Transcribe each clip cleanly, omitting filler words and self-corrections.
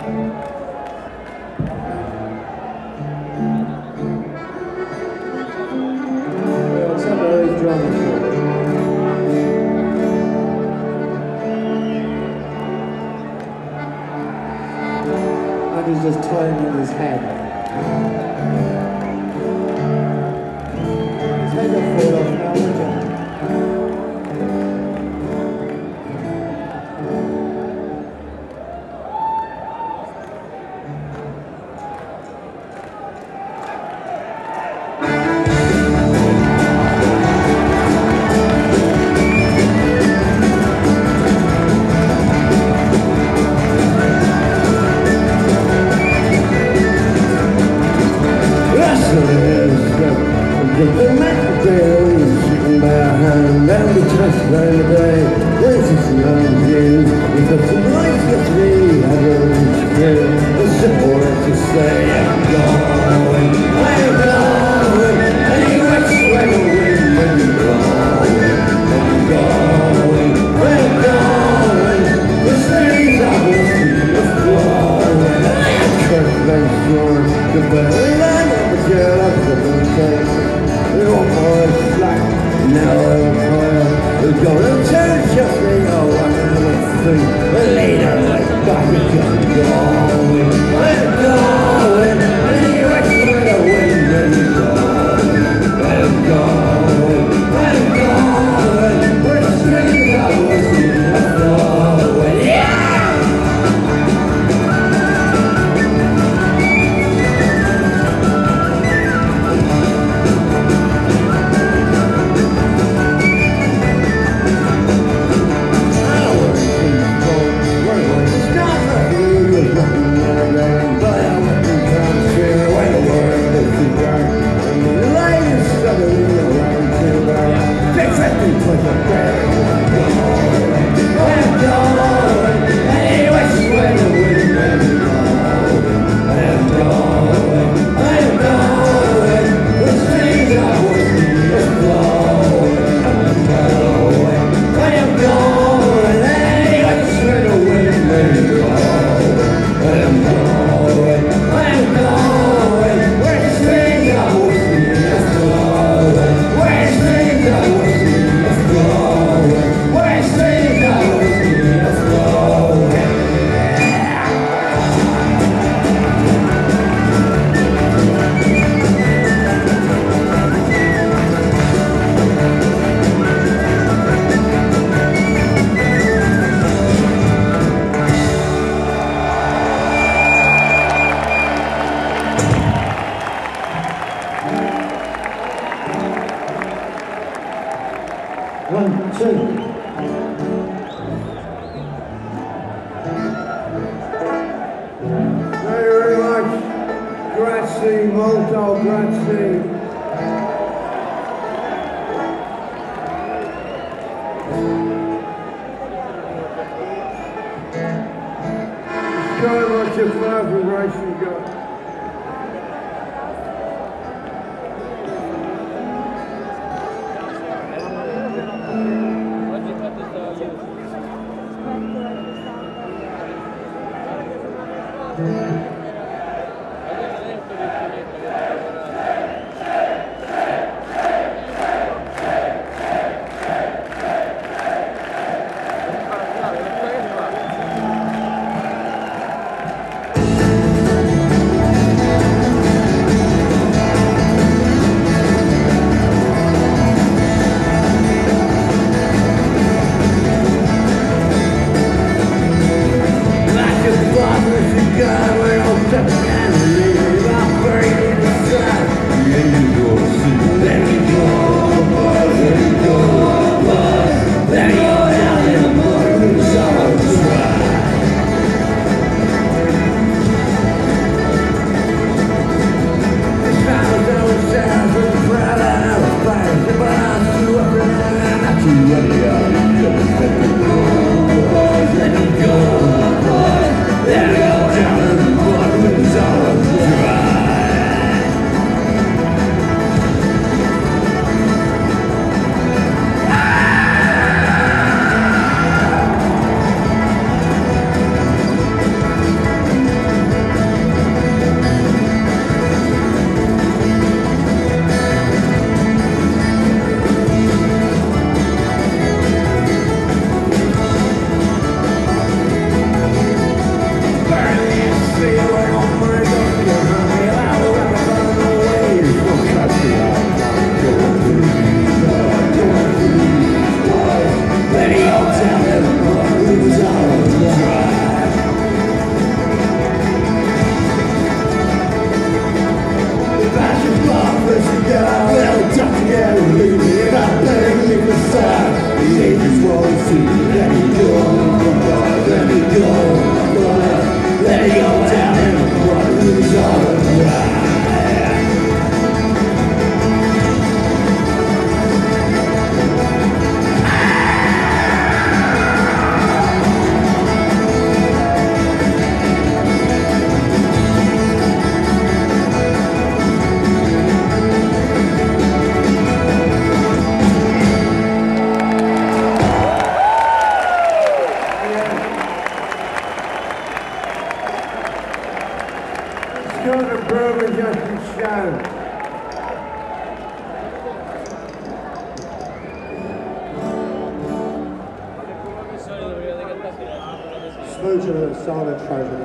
He's just toying with his head. His head will fall off now, won't it? God, we're come to prove it just to show. Smooch of a silent treasure.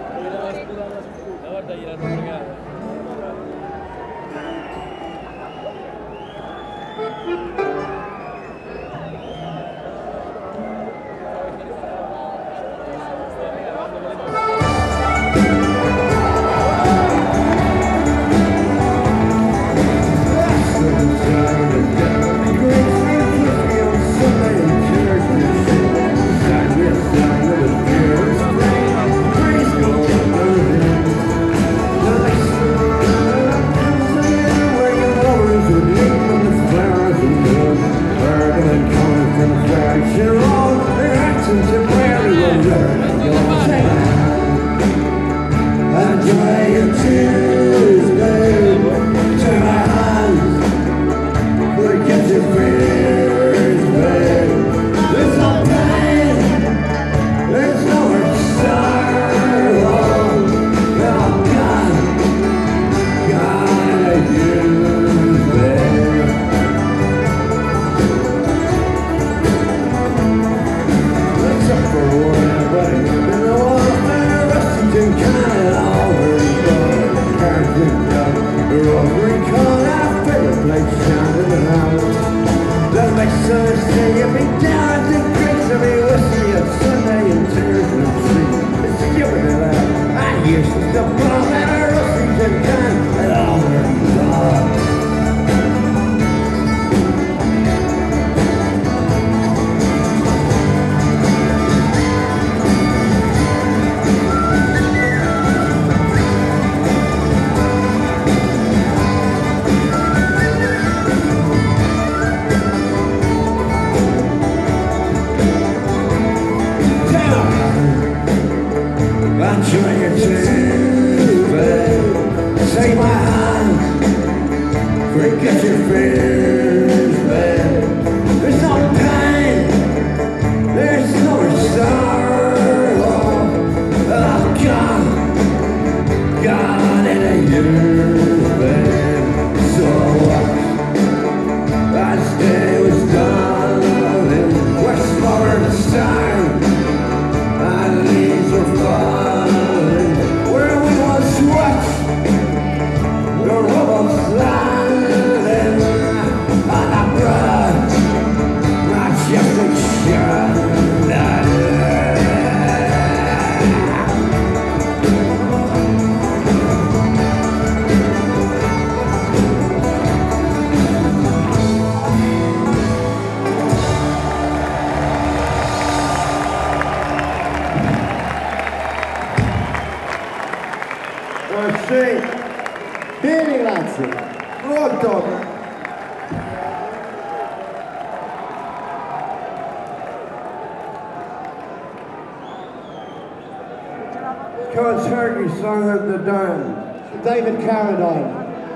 Turkish song of the dime. David Carradine.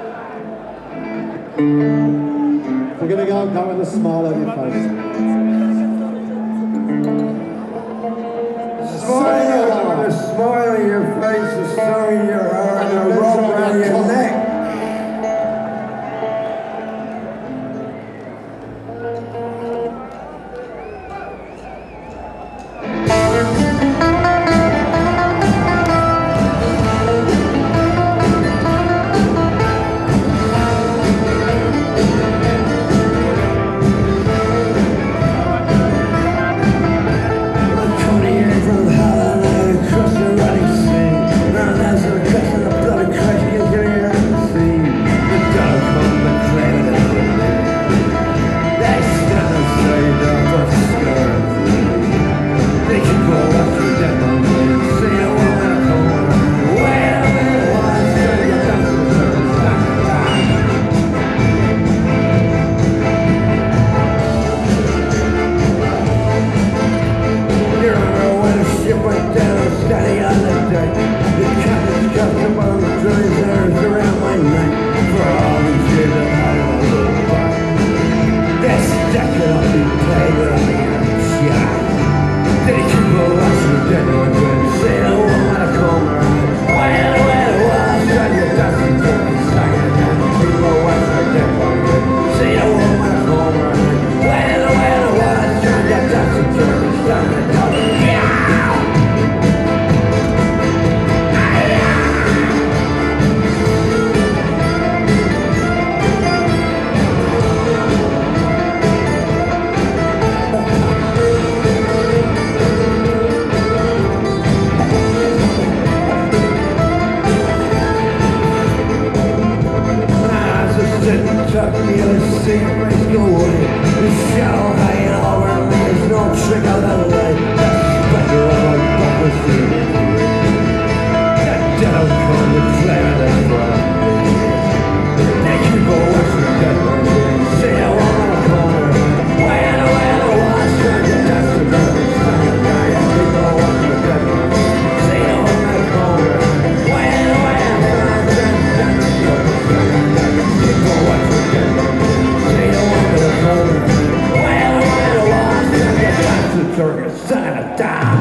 We're going to go and come with a smile on your face. Smile, with a smile on your face, a song in your heart, and a rope around your neck. Across the running sea. Repeal is seeing race go away. The shadow hanging over me is no trick of the light. Spectre of my buckle feeling. That devil come with flare that's right. They keep on watching dead man. Say I want on the corner. Way and away and a watch. Trying to dance to them. Keep on watching the dead man. Say I want on the corner. Way and away and a watch. Trying to dance to them. Keep on watching the dead man. Say I want on the corner. Way and away and a watch. Trying to dance to Turkish. Sign it down.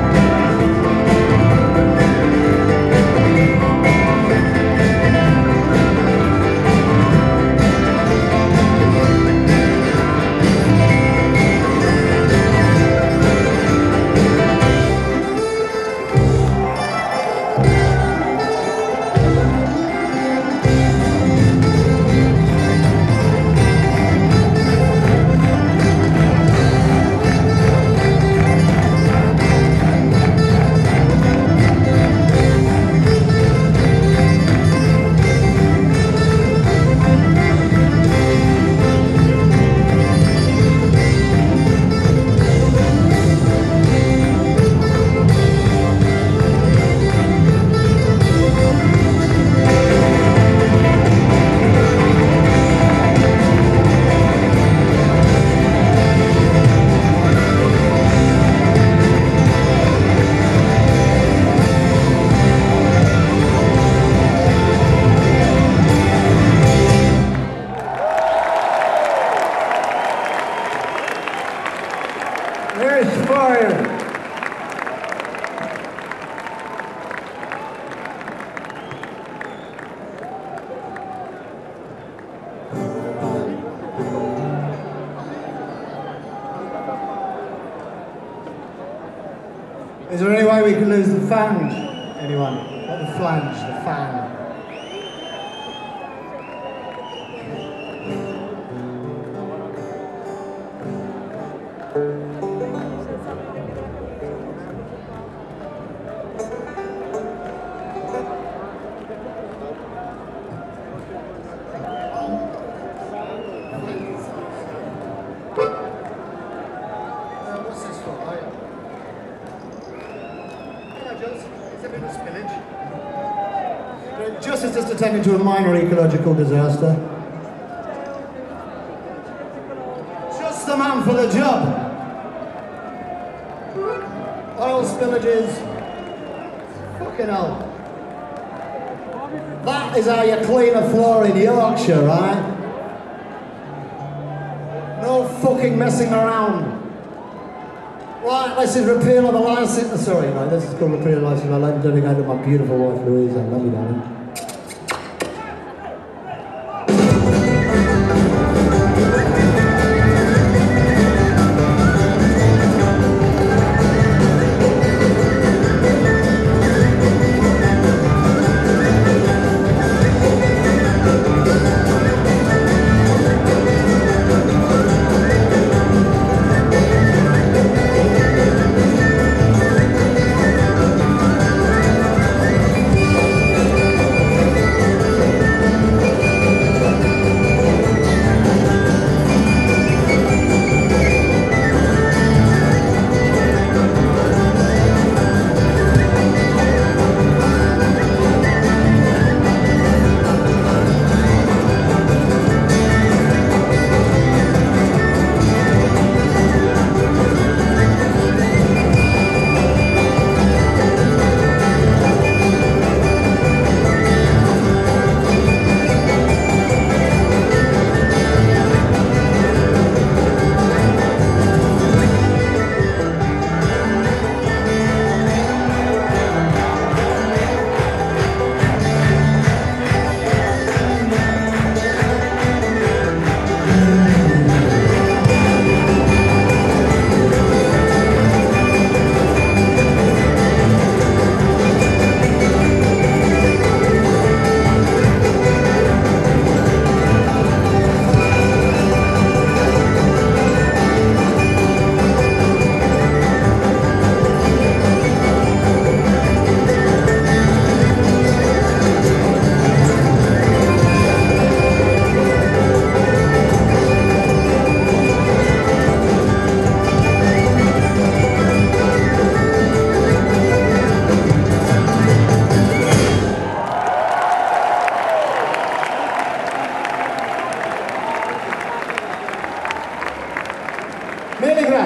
Is there any way we can lose the flange? Anyone? Not the flange, the fan. Justice just attending to a minor ecological disaster. Just the man for the job. Oil spillages. Fucking hell. That is how you clean a floor in Yorkshire, right? No fucking messing around. Right, this is Repeal of the license. Sorry, right, this is called Repeal of the license. I'd like to dedicate to my beautiful wife Louise. I love you, darling.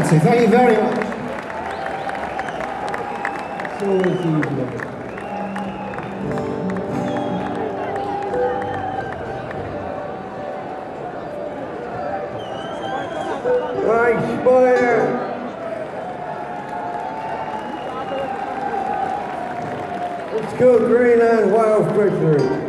to. Thank you very much. It's always easy. Right, Spider. Let's go Greenland Wild Fisheries.